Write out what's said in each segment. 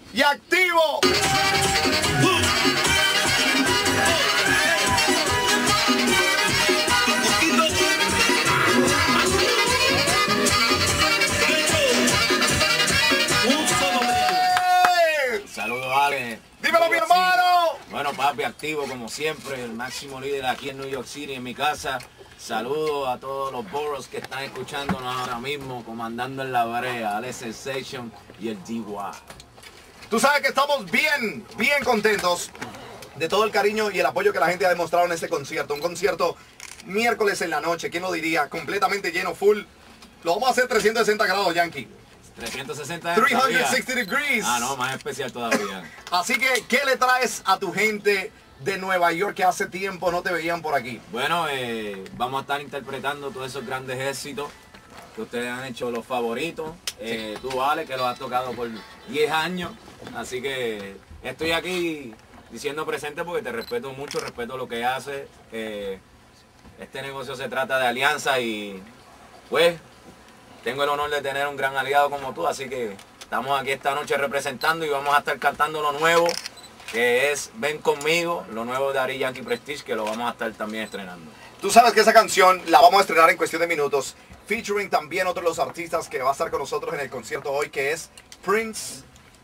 y activo. Saludos, Ale. Dímelo, mi hermano. Bueno, papi, activo como siempre, el máximo líder aquí en New York City, en mi casa. Saludos a todos los boroughs que están escuchándonos ahora mismo, comandando en la brea, Alex Sensation y el DY. Tú sabes que estamos bien contentos de todo el cariño y el apoyo que la gente ha demostrado en este concierto. Un concierto miércoles en la noche, ¿quién lo diría? Completamente lleno, full. Lo vamos a hacer 360 grados, Yankee. 360 360 degrees. Ah, no, más especial todavía. Así que, ¿qué le traes a tu gente de Nueva York que hace tiempo no te veían por aquí? Bueno, vamos a estar interpretando todos esos grandes éxitos que ustedes han hecho los favoritos. Tú, Ale, que los has tocado por 10 años. Así que estoy aquí diciendo presente porque te respeto mucho, respeto lo que haces. Este negocio se trata de alianza y pues tengo el honor de tener un gran aliado como tú. Así que estamos aquí esta noche representando y vamos a estar cantando lo nuevo, que es Ven Conmigo, lo nuevo de Daddy Yankee Prestige, que lo vamos a estar también estrenando. Tú sabes que esa canción la vamos a estrenar en cuestión de minutos, featuring también otro de los artistas que va a estar con nosotros en el concierto hoy, que es Prince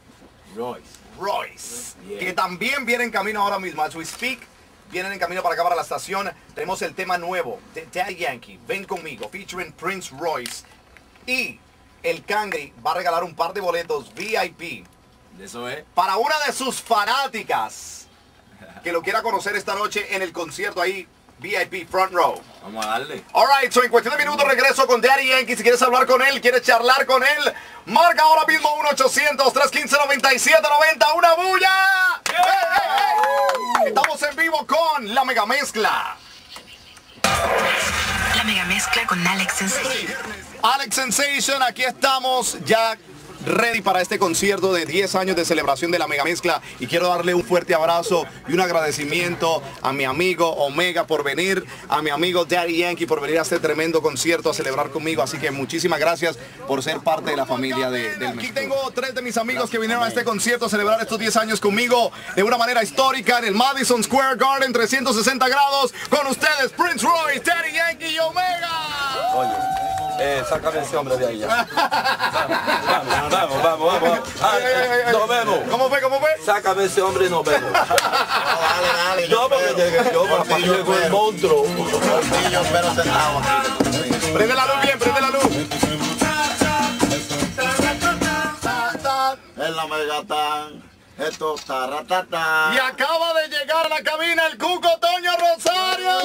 Royce, Yeah. que también viene en camino ahora mismo, as we speak, vienen en camino para acá, para la estación. Tenemos el tema nuevo de Daddy Yankee, Ven Conmigo, featuring Prince Royce, y el Cangri va a regalar un par de boletos VIP Eso es. para una de sus fanáticas que lo quiera conocer esta noche en el concierto ahí, VIP Front Row. Vamos a darle. Alright, so en cuestión de minutos regreso con Daddy Yankee. Si quieres hablar con él, quieres charlar con él, marca ahora mismo 1-800-315-9790. ¡Una bulla! ¡Hey, hey, hey! Estamos en vivo con la Mega Mezcla. La mega mezcla con Alex Sensation. Alex Sensation, aquí estamos ya ready para este concierto de 10 años de celebración de la Mega Mezcla, y quiero darle un fuerte abrazo y un agradecimiento a mi amigo Omega por venir, a mi amigo Daddy Yankee por venir a este tremendo concierto a celebrar conmigo, así que muchísimas gracias por ser parte de la familia del Mezclú. Aquí tengo 3 de mis amigos que vinieron a este concierto a celebrar estos 10 años conmigo de una manera histórica en el Madison Square Garden, 360 grados, con ustedes Prince Royce, Daddy Yankee y Omega. Oye, sácame ese hombre de ahí ya. Vamos. Nos vemos. ¿Cómo fue? Sácame ese hombre y nos vemos. Dale. No, porque llegué yo, papá, llegó el monstruo. Yo espero sentado aquí. Prende la luz bien, prende la luz. En la Megatán, esto está ratatán. Y acaba de llegar a la cabina el Cuco Toño Rosario.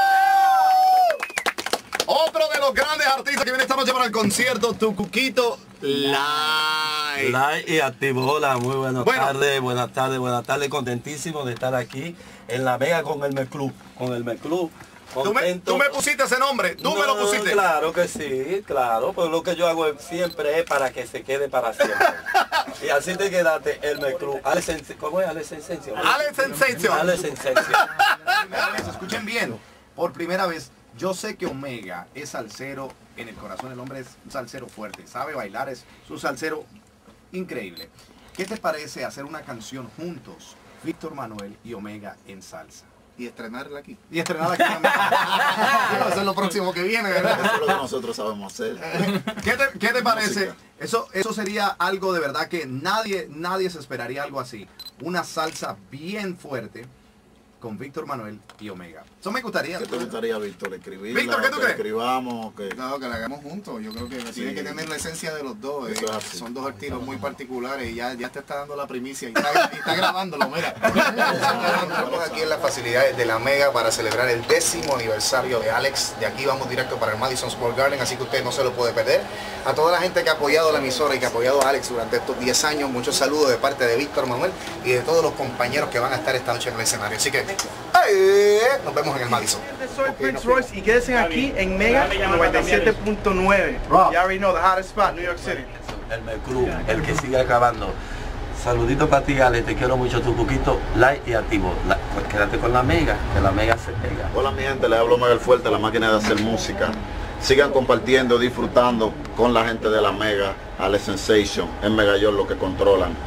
Otro de los grandes artistas que viene esta noche para el concierto, tu Cuquito Live. Live y activo. Hola, muy buenas tardes. Contentísimo de estar aquí en la Mega con el Mezclú. Tú me pusiste ese nombre, tú me lo pusiste. Claro que sí, claro, pero lo que yo hago siempre es para que se quede para siempre. Y así te quedaste el Mezclú. ¿Cómo es? Alex Sensation. Alex Sensation. Alex Sensation. Escuchen bien, por primera vez, yo sé que Omega es salsero en el corazón, el hombre es un salsero fuerte, sabe bailar, es un salsero increíble. ¿Qué te parece hacer una canción juntos, Víctor Manuel y Omega en salsa? Y estrenarla aquí. Y estrenarla aquí también. Eso es lo próximo que viene, ¿verdad? Eso es lo que nosotros sabemos hacer. ¿Qué te parece? Música. Eso sería algo de verdad que nadie se esperaría algo así. Una salsa bien fuerte con Víctor Manuel y Omega. Eso me gustaría. ¿Qué te gustaría, Víctor? ¿Escribirla? Víctor, ¿qué tú que crees? escribamos? Que... No, que la hagamos juntos. Yo creo que tiene que tener la esencia de los dos. Eso es así. Son dos estilos muy particulares y ya te está dando la primicia y está grabándolo, mira. Estamos aquí en las facilidades de la Mega para celebrar el 10º aniversario de Alex. De aquí vamos directo para el Madison Square Garden, así que usted no se lo puede perder. A toda la gente que ha apoyado la emisora y que ha apoyado a Alex durante estos 10 años, muchos saludos de parte de Víctor Manuel y de todos los compañeros que van a estar esta noche en el escenario. Así que nos vemos en el Madison. Soy Prince Royce y quédense aquí en Mega 97.9. You already know the hottest spot, New York City. El Mezclú, el que sigue acabando. Saludito para ti, Ale, te quiero mucho, tu Cuquito live y activo. Pues quédate con la Mega, que la Mega se pega. Hola mi gente, les hablo Omega el Fuerte, la máquina de hacer música. Sigan compartiendo, disfrutando con la gente de la Mega, Alex Sensation, en Mega York lo que controlan.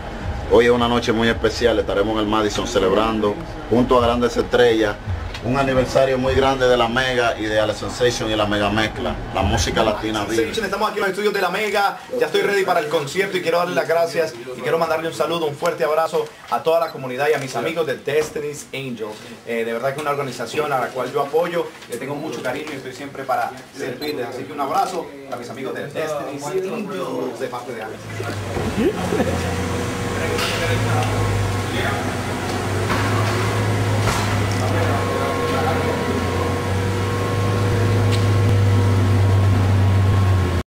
Hoy es una noche muy especial, estaremos en el Madison celebrando junto a grandes estrellas un aniversario muy grande de la Mega y de Alex Sensation y la Mega Mezcla, la música latina viva. Estamos aquí en los estudios de la Mega, ya estoy ready para el concierto y quiero darle las gracias y quiero mandarle un saludo, un fuerte abrazo a toda la comunidad y a mis amigos de Destiny's Angels. De verdad que es una organización a la cual yo apoyo, le tengo mucho cariño y estoy siempre para servirles. Así que un abrazo a mis amigos de Destiny's Angels de parte de Alex.